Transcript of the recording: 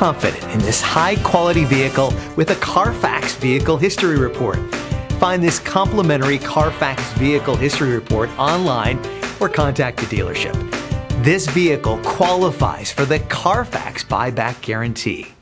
confident in this high-quality vehicle with a Carfax Vehicle History Report. Find this complimentary Carfax Vehicle History Report online or contact the dealership. This vehicle qualifies for the Carfax Buyback Guarantee.